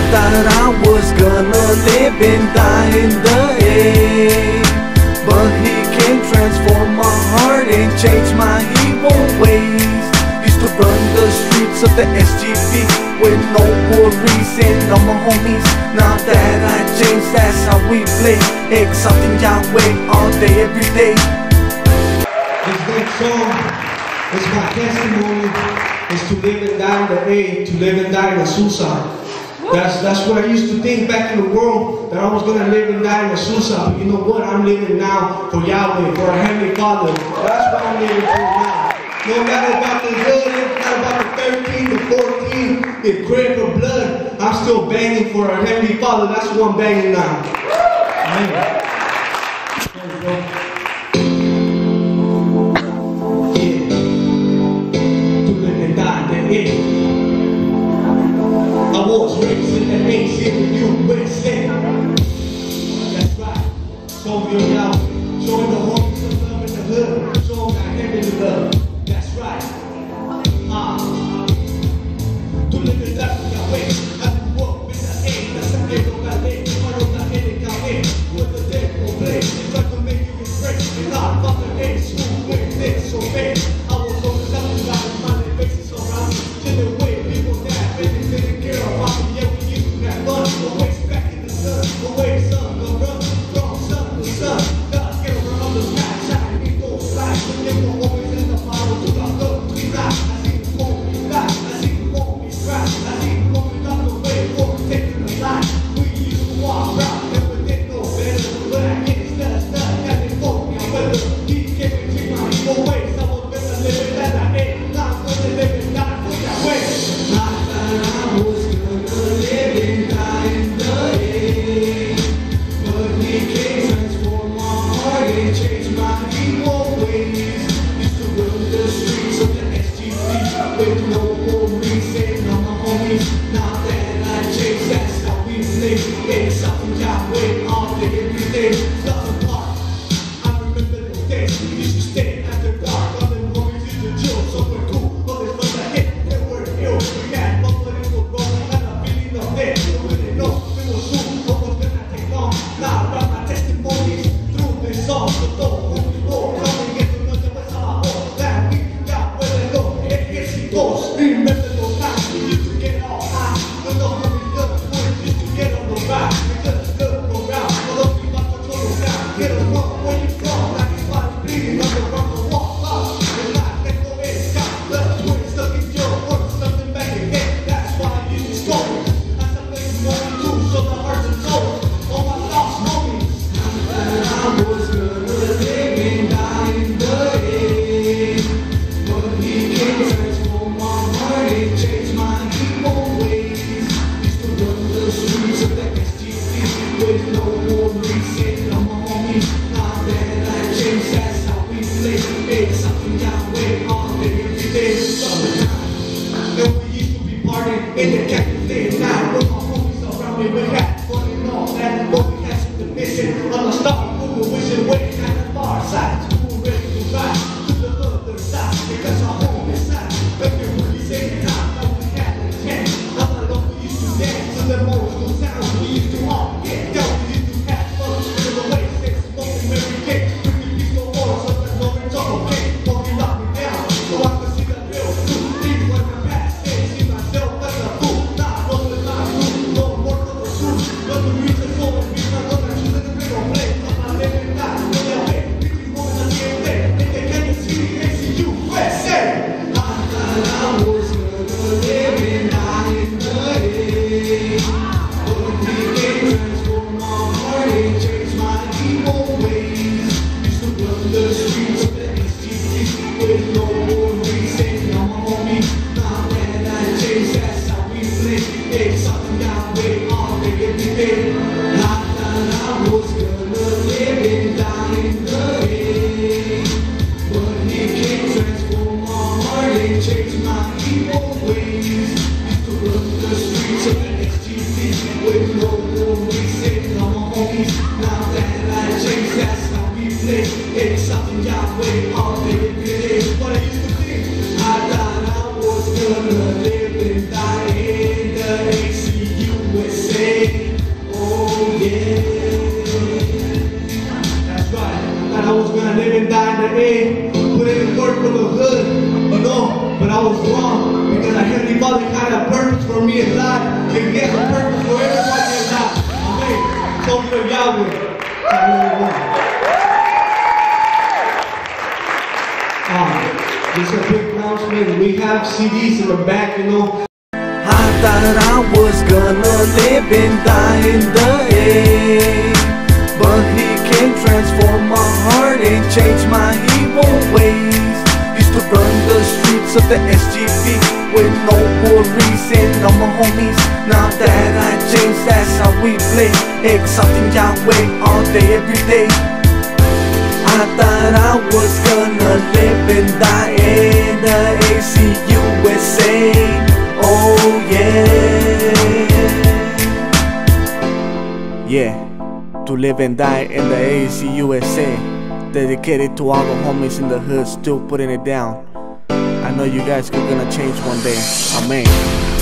thought I was gonna live and die in the end, but he can transform my heart and change my evil ways. Used to run the streets of the SGP with no worries and all my homies. Now that I changed, that's how we play. Exalting Yahweh all day, every day. This next song is my testimony. Is to live and die in the A, to live and die in the suicide. That's what I used to think back in the world, that I was going to live and die in the suicide. But you know what? I'm living now for Yahweh, for our Heavenly Father. That's what I'm living for now. No matter about the good, no matter about the 13, the 14, the crib or blood, I'm still banging for our Heavenly Father. That's what I'm banging now. Amen. I was raised in the ancient USA. That's right. Show me your Yahweh. Show me the homies of love in the hood. Show me that heavenly love. That's right. To live in life with Yahweh. I do walk with the A. That's a ghetto ballet. I don't know any Yahweh. With the dead will play. They try to make you embrace. They not about the A. School with this so bad. I was on the left side of my faces around me. To the way people that really didn't care about me. Yeah, we used to have fun. Always back in the sun. Always sun. Go run from sun to sun. God get around the sky. Shining me go fly. They were always in the bottle. To the look. We rock. I see the phone. We rock. I see the phone. We cry. I see the phone. We got the way for taking the life. We used to walk around. Never did no better. But I get stuck. Got it for me. I'm better. He gave me to my evil ways. I was better living than I ain't. Not gonna live and die for that way. I thought I was gonna live and die in the end, but he came transform my heart and change my evil ways. Used to run the streets of the SGP with no worries and all my homies. Now that I changed, that's how we live. It's something Yahweh all day, every day. Nothing apart. I remember those days we used to stay after dark. All the homies used to chill somewhere cool. All this from the hit, they were ill. We had fun, but it was wrong. And I'm feeling no day. We didn't know we were soon. What was gonna take long? Now I write my testimonies through this song. So don't move the door. Come and get to know the what's all that we got where they go. It gets it goes. Remember those times we used to get all high. When those homies done, we used to get on the ride. We just look around. All of you about to control the sound. Get a run where you from. Like it's body bleeding. Like a run to walk up. It's not that go in. Got blood. Twin stuck in your work. Something back again. That's why I use this story. That's a place you want to do. So the hearts and souls. All my lost homies. I was gonna live and die in the end, but he came transform my heart and change my evil ways. Used to run the streets of the SGP with no worries and all my homies. Now that I changed, that's how we play. It's something Yahweh all day, every day. Summertime, and we used to be partying in the cafe now. With my homies around me, we had fun and all that, but we had something missing. On the star, we were wishing way at the far side. We were ready to ride to the other side because our home is sad. But we really saying time that we had a chance. I love we used to dance to the most good sounds. We used to all get down. We used to have fun in the way sex smoking every day. We could use no more, so there's no return. Okay, won't you lock me down so I can see the real truth. Things like the past, can't see myself as a fool. Nah, no, it's not true. No more for the truth. But the reason for it, we're not gonna choose a real place. I'm not living life with your way. We keep moving on the day. If they can't see me, they see you. USA. I thought I was gonna live and die in the end, but he came transform my heart and change my evil ways. Used to run the streets of the SGP with no worries and all my homies. Now that I changed, that's how we play. It's something Yahweh all day, every day. I thought I was gonna live and die in the end, but he came transform my heart and change my evil ways. Used to run the streets of the SGP with no worries and all my homies. Now that I changed, that's how we play. It's something Yahweh all day, every day. What I used to think, I thought I was gonna live and die in the ACUSA. we have CDs in the back, you know. I thought I was gonna live and die in the A, but he can transform my heart and change my evil ways. Used to run the streets of the SGP with no worries and all my homies. Now that I changed, that's how we play, exalting Yahweh all day, every day. I thought I was gonna live and die in the ACUSA. Oh yeah, to live and die in the ACUSA. Dedicated to all the homies in the hood still putting it down. I know you guys are gonna change one day. Amen.